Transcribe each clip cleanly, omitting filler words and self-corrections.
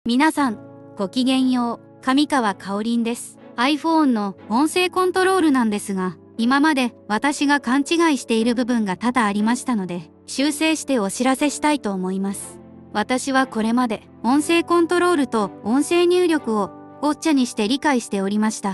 皆さん、ごきげんよう、上川かおりんです。iPhone の音声コントロールなんですが、今まで私が勘違いしている部分が多々ありましたので、修正してお知らせしたいと思います。私はこれまで音声コントロールと音声入力をごっちゃにして理解しておりました。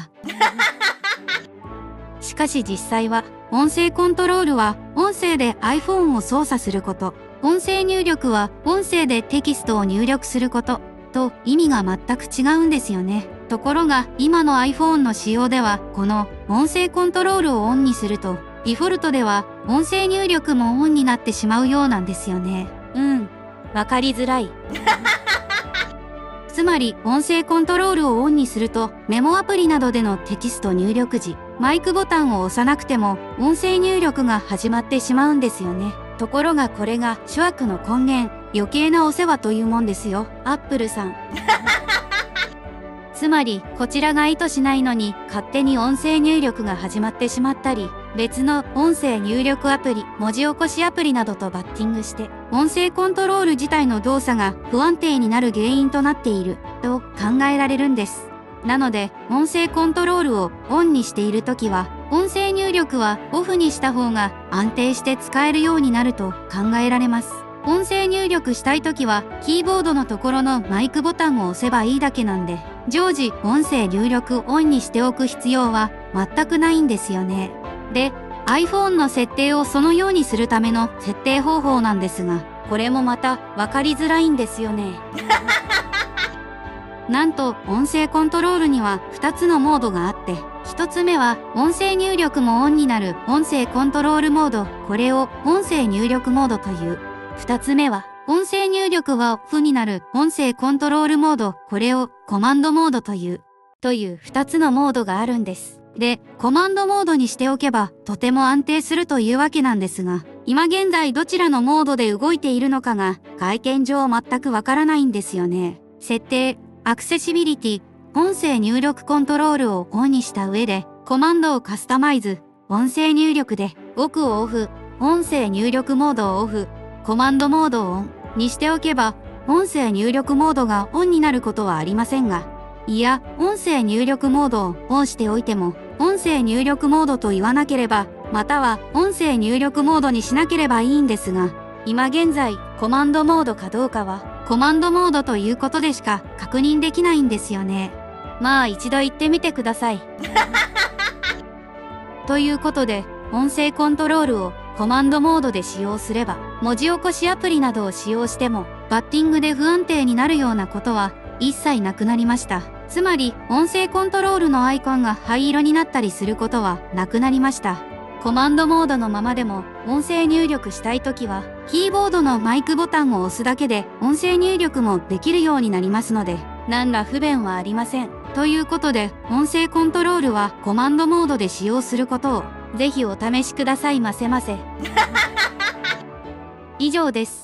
しかし実際は、音声コントロールは音声で iPhone を操作すること、音声入力は音声でテキストを入力すること、と意味が全く違うんですよね。ところが今の iPhone の仕様ではこの音声コントロールをオンにするとデフォルトでは音声入力もオンになってしまうようなんですよね。わかりづらい。つまり音声コントロールをオンにするとメモアプリなどでのテキスト入力時マイクボタンを押さなくても音声入力が始まってしまうんですよね。ところがこれが諸悪の根源、余計なお世話というもんですよ、アップルさん。つまりこちらが意図しないのに勝手に音声入力が始まってしまったり、別の音声入力アプリ、文字起こしアプリなどとバッティングして音声コントロール自体の動作が不安定になる原因となっていると考えられるんです。なので音声コントロールをオンにしているときは音声入力はオフにした方が安定して使えるようになると考えられます。音声入力したいときはキーボードのところのマイクボタンを押せばいいだけなんで、常時音声入力オンにしておく必要は全くないんですよね。で、iPhone の設定をそのようにするための設定方法なんですが、これもまた分かりづらいんですよね。なんと音声コントロールには2つのモードがあって、1つ目は音声入力もオンになる音声コントロールモード、これを音声入力モードという。2つ目は音声入力はオフになる音声コントロールモード、これをコマンドモードという2つのモードがあるんです。で、コマンドモードにしておけばとても安定するというわけなんですが、今現在どちらのモードで動いているのかが外見上全くわからないんですよね。設定、アクセシビリティ、音声入力コントロールをオンにした上で、コマンドをカスタマイズ、音声入力で、奥をオフ、音声入力モードをオフ、コマンドモードをオンにしておけば、音声入力モードがオンになることはありませんが、いや、音声入力モードをオンしておいても、音声入力モードと言わなければ、または音声入力モードにしなければいいんですが、今現在、コマンドモードかどうかは、コマンドモードということでしか確認できないんですよね。まあ一度言ってみてください。ということで、音声コントロールをコマンドモードで使用すれば、文字起こしアプリなどを使用しても、バッティングで不安定になるようなことは一切なくなりました。つまり、音声コントロールのアイコンが灰色になったりすることはなくなりました。コマンドモードのままでも、音声入力したいときは、キーボードのマイクボタンを押すだけで音声入力もできるようになりますので、何ら不便はありません。ということで、音声コントロールはコマンドモードで使用することを、ぜひお試しくださいませませ。以上です。